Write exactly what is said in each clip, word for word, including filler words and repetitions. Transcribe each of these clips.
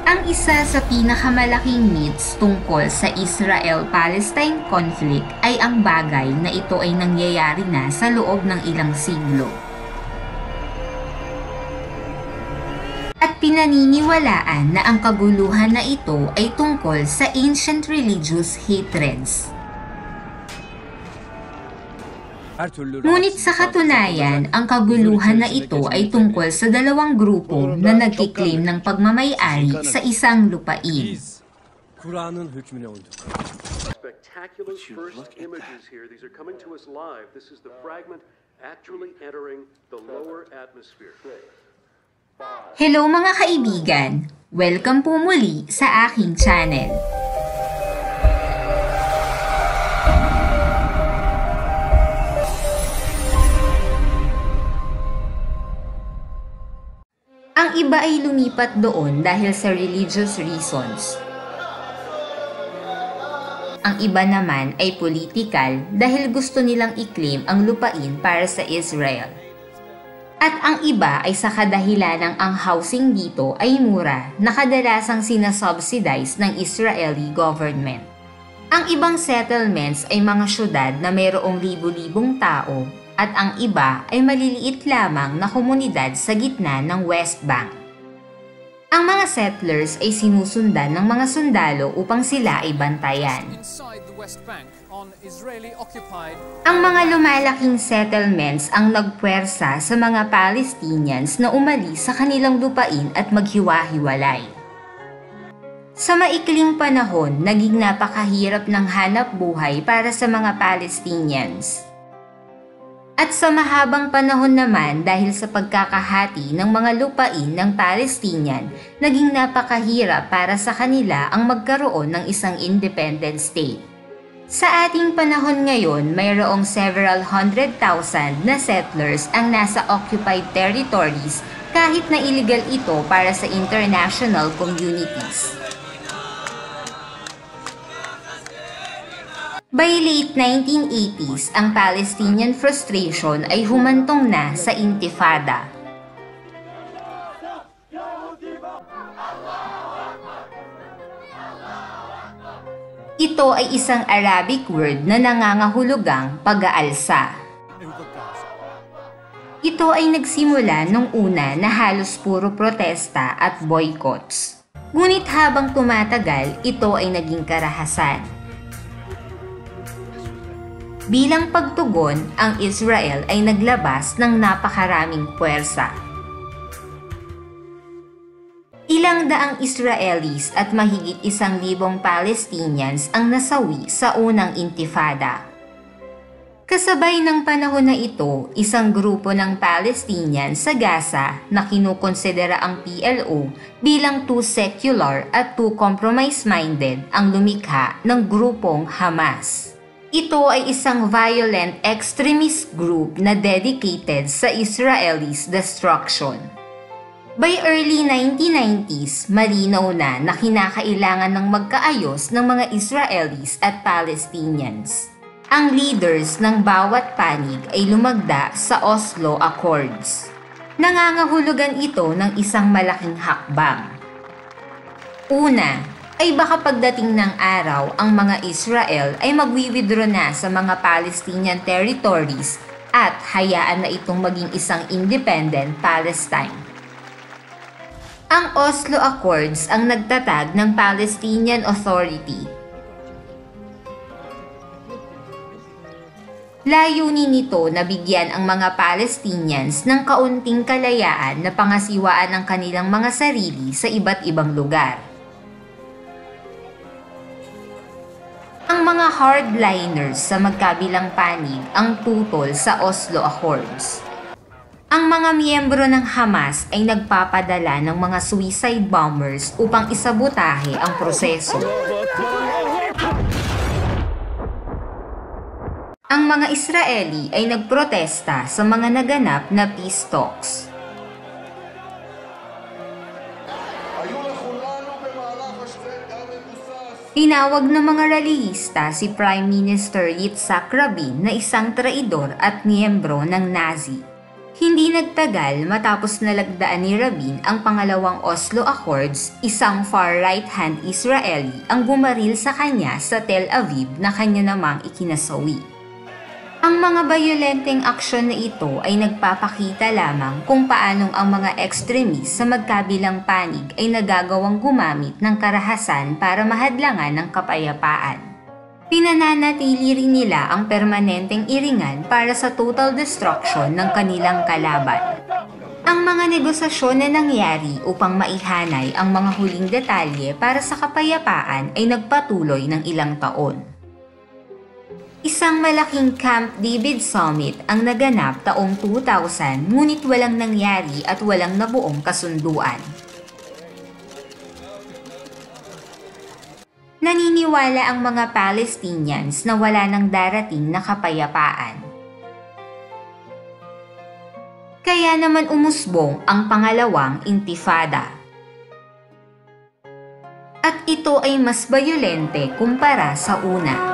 Ang isa sa pinakamalaking myths tungkol sa Israel-Palestine conflict ay ang bagay na ito ay nangyayari na sa loob ng ilang siglo. At pinaniniwalaan na ang kaguluhan na ito ay tungkol sa ancient religious hatreds. Ngunit sa katunayan, ang kaguluhan na ito ay tungkol sa dalawang grupo na nagkiklaim ng pagmamay-ari sa isang lupain. Spectacular first images here. These are coming to us live. This is the fragment actually entering the lower atmosphere. Hello mga kaibigan! Welcome po muli sa aking channel. Ang iba ay lumipat doon dahil sa religious reasons. Ang iba naman ay political dahil gusto nilang i-claim ang lupain para sa Israel. At ang iba ay sa kadahilanang ang housing dito ay mura na kadalasang sinasubsidize ng Israeli government. Ang ibang settlements ay mga syudad na mayroong libu-libong tao at ang iba ay maliliit lamang na komunidad sa gitna ng West Bank. Ang mga settlers ay sinusundan ng mga sundalo upang sila ay bantayan. Ang mga lumalaking settlements ang nagpuwersa sa mga Palestinians na umalis sa kanilang lupain at maghiwa-hiwalay. Sa maikling panahon, naging napakahirap ng hanap buhay para sa mga Palestinians. At sa mahabang panahon naman dahil sa pagkakahati ng mga lupain ng Palestinian, naging napakahirap para sa kanila ang magkaroon ng isang independent state. Sa ating panahon ngayon, mayroong several hundred thousand na settlers ang nasa occupied territories kahit na illegal ito para sa international communities. By late nineteen eighties, ang Palestinian frustration ay humantong na sa Intifada. Ito ay isang Arabic word na nangangahulugang pag-aalsa. Ito ay nagsimula nung una na halos puro protesta at boycotts. Ngunit habang tumatagal, ito ay naging karahasan. Bilang pagtugon, ang Israel ay naglabas ng napakaraming puwersa. Ilang daang Israelis at mahigit isang libong Palestinians ang nasawi sa unang Intifada. Kasabay ng panahon na ito, isang grupo ng Palestinians sa Gaza na kinukonsidera ang P L O bilang too secular at too compromise-minded ang lumikha ng grupong Hamas. Ito ay isang violent extremist group na dedicated sa Israelis' destruction. By early nineteen nineties, malinaw na na kinakailangan ng magkaayos ng mga Israelis at Palestinians. Ang leaders ng bawat panig ay lumagda sa Oslo Accords. Nangangahulugan ito ng isang malaking hakbang. Una, ay baka pagdating ng araw ang mga Israel ay magwi-withdraw na sa mga Palestinian territories at hayaan na itong maging isang independent Palestine. Ang Oslo Accords ang nagtatag ng Palestinian Authority. Layunin nito na bigyan ang mga Palestinians ng kaunting kalayaan na pangasiwaan ang kanilang mga sarili sa iba't ibang lugar. Ang mga hardliners sa magkabilang panig ang tutol sa Oslo Accords. Ang mga miyembro ng Hamas ay nagpapadala ng mga suicide bombers upang isabotahe ang proseso. Ang mga Israeli ay nagprotesta sa mga naganap na peace talks. Tinawag ng mga rallyista si Prime Minister Yitzhak Rabin na isang traidor at miyembro ng Nazi. Hindi nagtagal matapos nalagdaan ni Rabin ang pangalawang Oslo Accords, isang far-right-hand Israeli ang bumaril sa kanya sa Tel Aviv na kanya namang ikinasawi. Ang mga bayolenteng aksyon na ito ay nagpapakita lamang kung paanong ang mga extremist sa magkabilang panig ay nagagawang gumamit ng karahasan para mahadlangan ng kapayapaan. Pinananatili rin nila ang permanenteng iringan para sa total destruction ng kanilang kalaban. Ang mga negosasyon na nangyari upang maihanay ang mga huling detalye para sa kapayapaan ay nagpatuloy ng ilang taon. Isang malaking Camp David Summit ang naganap taong two thousand ngunit walang nangyari at walang nabuong kasunduan. Naniniwala ang mga Palestinians na wala nang darating na kapayapaan. Kaya naman umusbong ang pangalawang intifada. At ito ay mas bayolente kumpara sa una.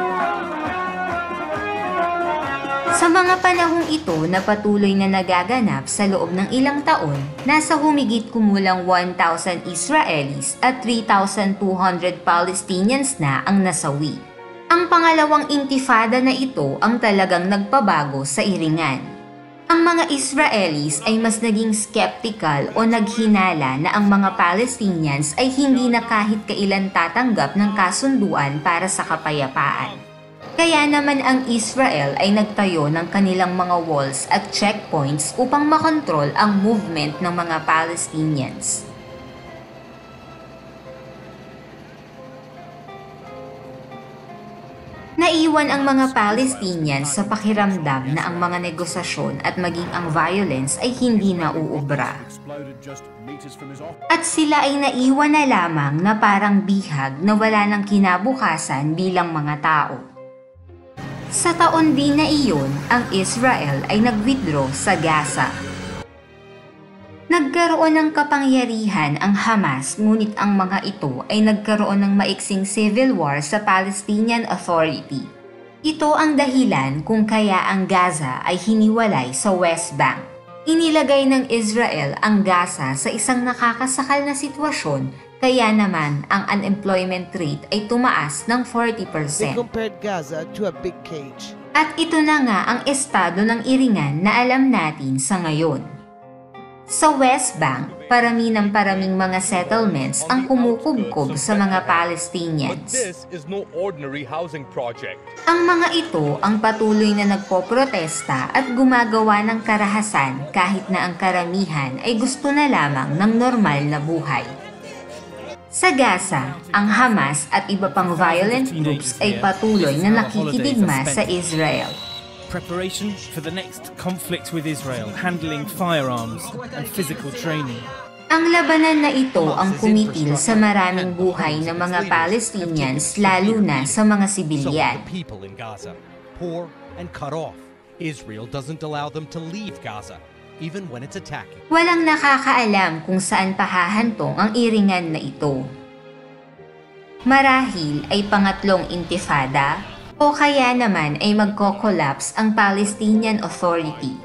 Sa mga panahong ito na patuloy na nagaganap sa loob ng ilang taon, nasa humigit kumulang one thousand Israelis at three thousand two hundred Palestinians na ang nasawi. Ang pangalawang intifada na ito ang talagang nagpabago sa iringan. Ang mga Israelis ay mas naging skeptical o naghinala na ang mga Palestinians ay hindi na kahit kailan tatanggap ng kasunduan para sa kapayapaan. Kaya naman ang Israel ay nagtayo ng kanilang mga walls at checkpoints upang makontrol ang movement ng mga Palestinians. Naiwan ang mga Palestinians sa pakiramdam na ang mga negosasyon at maging ang violence ay hindi na uubra. At sila ay naiwan na lamang na parang bihag na wala ng kinabukasan bilang mga tao. Sa taon din na iyon, ang Israel ay nag-withdraw sa Gaza. Nagkaroon ng kapangyarihan ang Hamas ngunit ang mga ito ay nagkaroon ng maiksing civil war sa Palestinian Authority. Ito ang dahilan kung kaya ang Gaza ay hiniwalay sa West Bank. Inilagay ng Israel ang Gaza sa isang nakakasakal na sitwasyon. Kaya naman, ang unemployment rate ay tumaas ng forty percent. They compared Gaza to a big cage. At ito na nga ang estado ng iringan na alam natin sa ngayon. Sa West Bank, parami ng paraming mga settlements ang kumukubkob sa mga Palestinians. Ang mga ito ang patuloy na nagpoprotesta at gumagawa ng karahasan kahit na ang karamihan ay gusto na lamang ng normal na buhay. Sa Gaza, ang Hamas at iba pang violent groups ay patuloy na nakikidigma sa Israel. Preparation for the next conflict with Israel, handling firearms and physical training. Ang labanan na ito ang kumitil sa maraming buhay ng mga Palestinians, lalo na sa mga sibilyan. People in Gaza, poor and cut off. Israel doesn't allow them to leave Gaza. Even when it's attacking. Walang nakakaalam kung saan pahahantong ang iringan na ito. Marahil ay pangatlong intifada o kaya naman ay magko-collapse ang Palestinian Authority.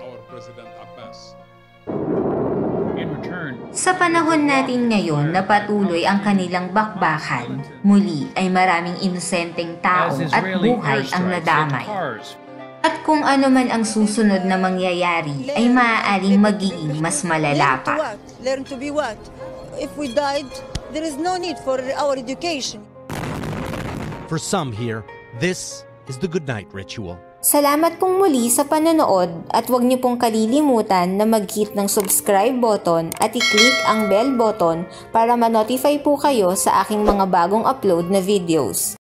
Sa panahon natin ngayon na patuloy ang kanilang bakbakan, muli ay maraming inosenteng tao at buhay ang nadamay. At kung ano man ang susunod na mangyayari ay maaaring magiging mas malala pa. Learn to be what? If we died, there is no need for our education. For some here, this is the goodnight ritual. Salamat pong muli sa panonood at huwag niyo pong kalilimutan na mag-hit ng subscribe button at i-click ang bell button para ma-notify po kayo sa aking mga bagong upload na videos.